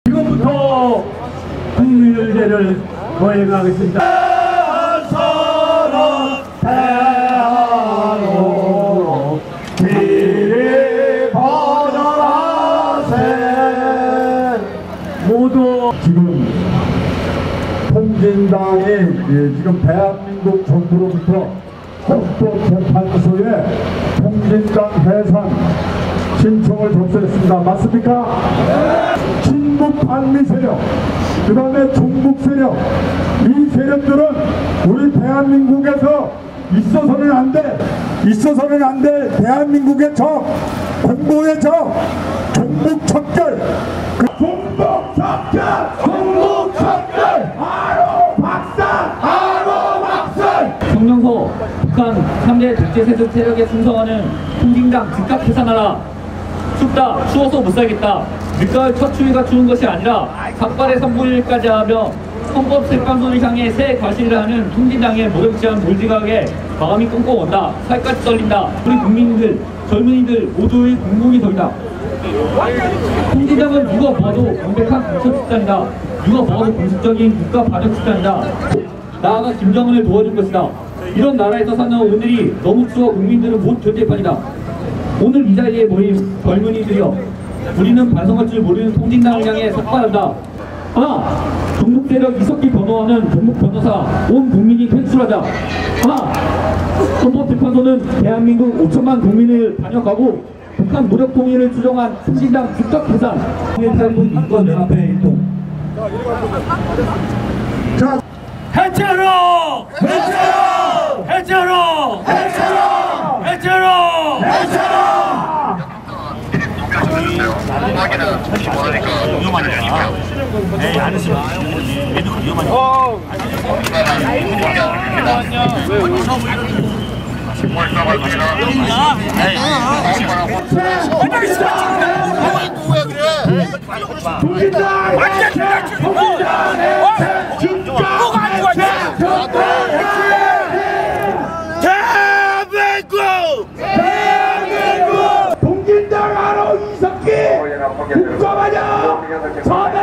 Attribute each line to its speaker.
Speaker 1: 지금부터 국민의례를 거행하겠습니다. 대한민국 길이 번영하세. 모두 지금 통진당이 지금 대한민국 정부로부터 헌법재판소에 통진당 해산 신청을 접수했습니다. 맞습니까? 친북 반미 세력, 그 다음에 종북 세력, 이 세력들은 우리 대한민국에서 있어서는 안 돼, 대한민국의 적, 공보의 적, 종북 척결, 종북 척결, 바로 박살.
Speaker 2: 정령소 북한 3대 독재 세습 세력에 충성하는 통진당 즉각 해산하라. 춥다, 추워서 못 살겠다. 늦가을 첫 추위가 추운 것이 아니라 삭발의 선불일까지 하며 헌법재판소를 향해 새 과시를 하는 통진당의 모렴치한 몰지각에 마음이 꽁꽁 온다. 살까지 떨린다. 우리 국민들, 젊은이들 모두의 공공이 덜다. 통진당은 누가 봐도 명백한 공천 집단이다. 누가 봐도 공식적인 국가 반역 집단이다. 나아가 김정은을 도와줄 것이다. 이런 나라에서 사는 오늘이 너무 추워 국민들은 못 견딜 판이다. 오늘 이 자리에 모인 젊은이들이여, 우리는 반성할 줄 모르는 통진당을 향해 삭발한다. 하나, 종북 세력 이석기 변호하는 종북 변호사 온 국민이 퇴출하자. 하나, 헌법재판소는 대한민국 5천만 국민을 반역하고 북한 무력 통일을 추정한 통진당 즉각 해산. 해산군 인권 연합회 일동. 해체하라!
Speaker 3: 확인은 원하니까 위험하니까. 에이, 안 했으면 얘도 위험하니까.
Speaker 1: 통진당 하러 이석기 국가반영